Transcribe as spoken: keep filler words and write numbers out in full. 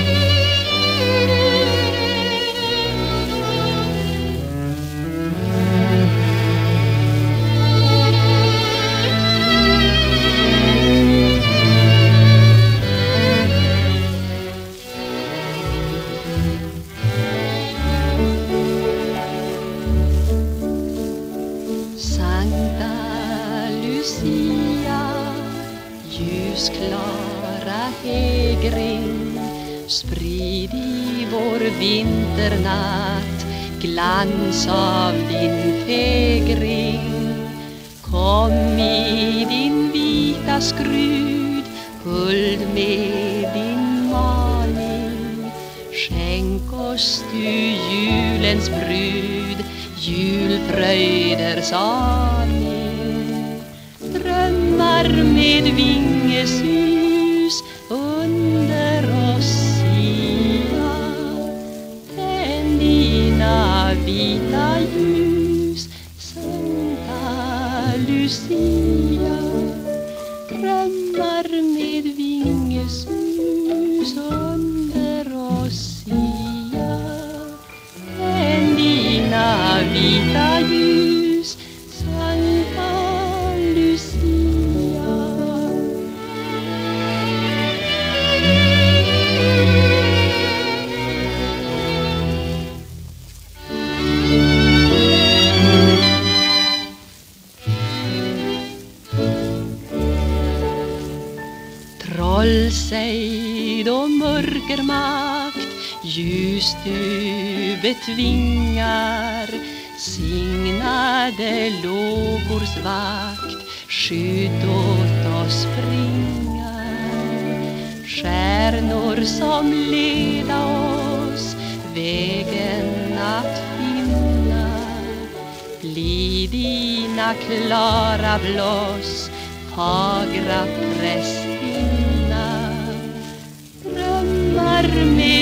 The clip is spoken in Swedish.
Ljusklara hägring, sprid i vår vinternatt glans av din fägring. Kom i din vita skrud, huld med din maning. Skänk oss du julens brud, julfröjders aning. Drömmar med vingesus under oss sia, tänd dina vita ljus, Santa Lucia. Drömmar med vingesus under oss sia, tänd dina vita ljus, Santa Trollsejd och mörkermakt, ljus du betvingar, signade lågors vakt, skydd åt oss bringar. Stjärnor som leda oss vägen att finna, bli dina klara blås, fagra prästinna. Drömmar med